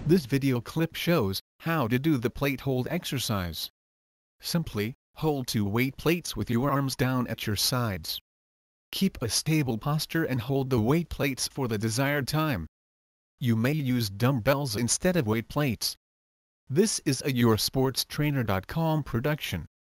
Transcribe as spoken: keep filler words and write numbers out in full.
This video clip shows how to do the plate hold exercise. Simply, hold two weight plates with your arms down at your sides. Keep a stable posture and hold the weight plates for the desired time. You may use dumbbells instead of weight plates. This is a your sports trainer dot com production.